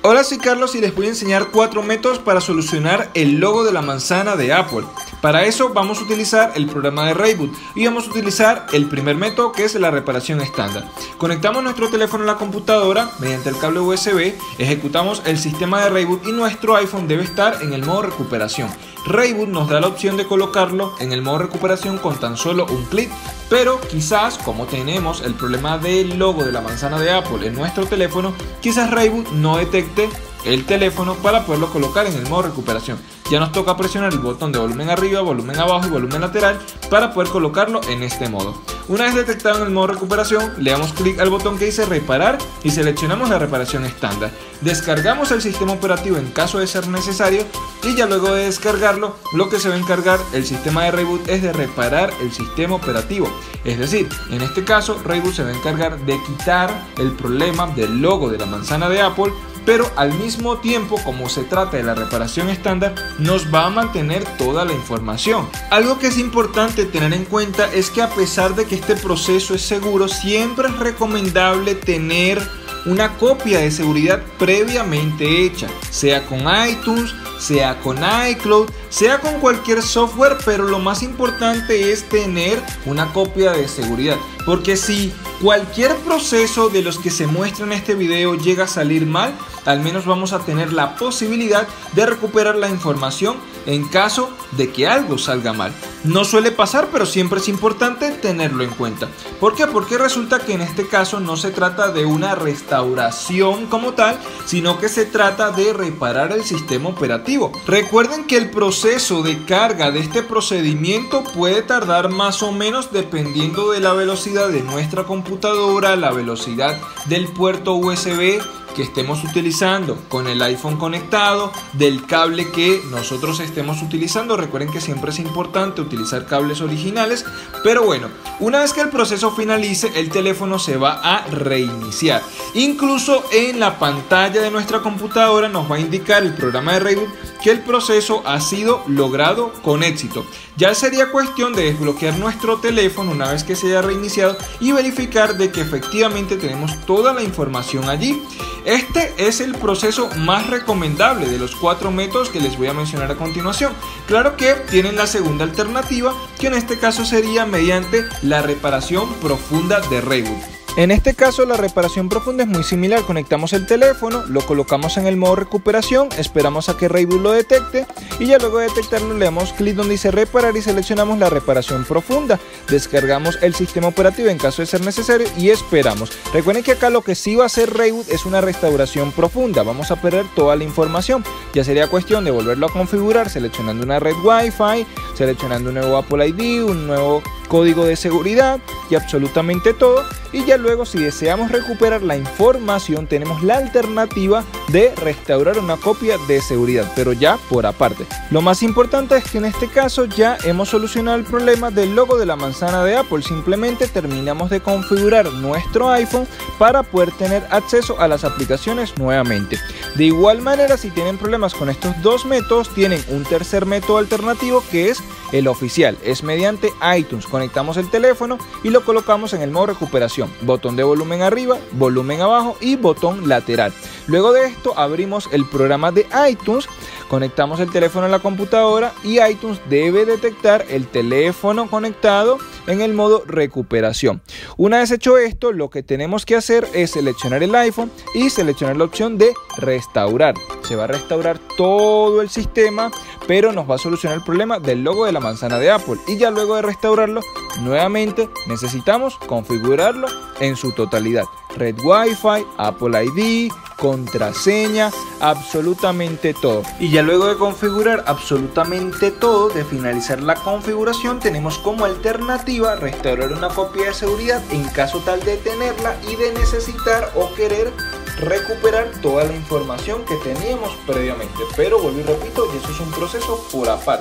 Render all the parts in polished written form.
Hola, soy Carlos y les voy a enseñar 4 métodos para solucionar el logo de la manzana de Apple. Para eso vamos a utilizar el programa de Rayboot y vamos a utilizar el primer método, que es la reparación estándar. Conectamos nuestro teléfono a la computadora mediante el cable USB, ejecutamos el sistema de Rayboot y nuestro iPhone debe estar en el modo recuperación. Rayboot nos da la opción de colocarlo en el modo recuperación con tan solo un clic, pero quizás, como tenemos el problema del logo de la manzana de Apple en nuestro teléfono, quizás Rayboot no detecte el teléfono para poderlo colocar en el modo recuperación. Ya nos toca presionar el botón de volumen arriba, volumen abajo y volumen lateral para poder colocarlo en este modo. Una vez detectado en el modo recuperación, le damos clic al botón que dice reparar y seleccionamos la reparación estándar. Descargamos el sistema operativo en caso de ser necesario y ya luego de descargarlo, lo que se va a encargar el sistema de Rayboot es de reparar el sistema operativo. Es decir, en este caso Rayboot se va a encargar de quitar el problema del logo de la manzana de Apple, pero al mismo tiempo, como se trata de la reparación estándar, nos va a mantener toda la información. Algo que es importante tener en cuenta es que a pesar de que este proceso es seguro, siempre es recomendable tener una copia de seguridad previamente hecha, sea con iTunes, sea con iCloud, sea con cualquier software, pero lo más importante es tener una copia de seguridad, porque si cualquier proceso de los que se muestra en este video llega a salir mal, al menos vamos a tener la posibilidad de recuperar la información en caso de que algo salga mal. No suele pasar, pero siempre es importante tenerlo en cuenta. ¿Por qué? Porque resulta que en este caso no se trata de una restauración como tal, sino que se trata de reparar el sistema operativo. Recuerden que el proceso de carga de este procedimiento puede tardar más o menos dependiendo de la velocidad de nuestra computadora, la velocidad del puerto USB que estemos utilizando con el iPhone conectado, del cable que nosotros estemos utilizando. Recuerden que siempre es importante utilizar cables originales, pero bueno, una vez que el proceso finalice, el teléfono se va a reiniciar. Incluso en la pantalla de nuestra computadora nos va a indicar el programa de Rayboot que el proceso ha sido logrado con éxito. Ya sería cuestión de desbloquear nuestro teléfono una vez que se haya reiniciado y verificar de que efectivamente tenemos toda la información allí. Este es el proceso más recomendable de los 4 métodos que les voy a mencionar a continuación. Claro que tienen la segunda alternativa, que en este caso sería mediante la reparación profunda de Rayboot. En este caso la reparación profunda es muy similar. Conectamos el teléfono, lo colocamos en el modo recuperación, esperamos a que Rayboot lo detecte y ya luego de detectarlo le damos clic donde dice reparar y seleccionamos la reparación profunda. Descargamos el sistema operativo en caso de ser necesario y esperamos. Recuerden que acá lo que sí va a hacer Rayboot es una restauración profunda. Vamos a perder toda la información. Ya sería cuestión de volverlo a configurar seleccionando una red Wi-Fi, seleccionando un nuevo Apple ID, un nuevo código de seguridad y absolutamente todo. Y ya luego, si deseamos recuperar la información, tenemos la alternativa de restaurar una copia de seguridad, pero ya por aparte. Lo más importante es que en este caso ya hemos solucionado el problema del logo de la manzana de Apple. Simplemente terminamos de configurar nuestro iPhone para poder tener acceso a las aplicaciones nuevamente. De igual manera, si tienen problemas con estos 2 métodos, tienen un tercer método alternativo que es el oficial. Es mediante iTunes. Conectamos el teléfono y lo colocamos en el modo recuperación. Botón de volumen arriba, volumen abajo y botón lateral. Luego de esto abrimos el programa de iTunes, conectamos el teléfono a la computadora y iTunes debe detectar el teléfono conectado en el modo recuperación. Una vez hecho esto, lo que tenemos que hacer es seleccionar el iPhone y seleccionar la opción de restaurar. Se va a restaurar todo el sistema, pero nos va a solucionar el problema del logo de la manzana de Apple. Y ya luego de restaurarlo, nuevamente necesitamos configurarlo en su totalidad. Red Wi-Fi, Apple ID, contraseña, absolutamente todo. Y ya luego de configurar absolutamente todo, de finalizar la configuración, tenemos como alternativa restaurar una copia de seguridad en caso tal de tenerla y de necesitar o querer recuperar toda la información que teníamos previamente. Pero vuelvo y repito, y eso es un proceso por aparte.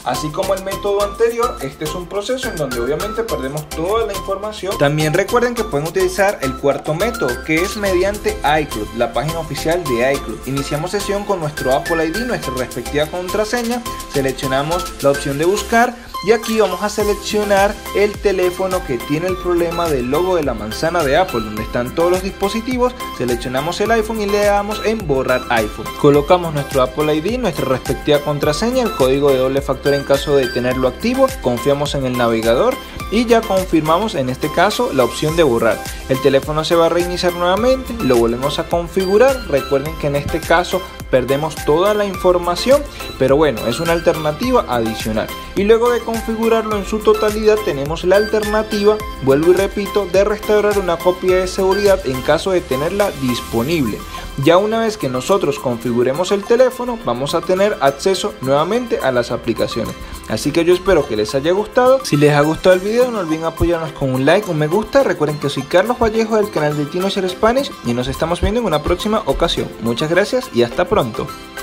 Así como el método anterior, este es un proceso en donde obviamente perdemos toda la información. También recuerden que pueden utilizar el cuarto método, que es mediante iCloud, la página oficial de iCloud. Iniciamos sesión con nuestro Apple ID, nuestra respectiva contraseña, seleccionamos la opción de buscar y aquí vamos a seleccionar el teléfono que tiene el problema del logo de la manzana de Apple, donde están todos los dispositivos. Seleccionamos el iPhone y le damos en borrar iPhone. Colocamos nuestro Apple ID, nuestra respectiva contraseña, el código de doble factor en caso de tenerlo activo, confiamos en el navegador y ya confirmamos en este caso la opción de borrar. El teléfono se va a reiniciar nuevamente, lo volvemos a configurar. Recuerden que en este caso perdemos toda la información, pero bueno, es una alternativa adicional. Y luego de configurarlo en su totalidad tenemos la alternativa, vuelvo y repito, de restaurar una copia de seguridad en caso de tenerla disponible. Ya una vez que nosotros configuremos el teléfono, vamos a tener acceso nuevamente a las aplicaciones. Así que yo espero que les haya gustado. Si les ha gustado el video, no olviden apoyarnos con un like, un me gusta. Recuerden que soy Carlos Vallejo del canal de Teenager Spanish y nos estamos viendo en una próxima ocasión. Muchas gracias y hasta pronto.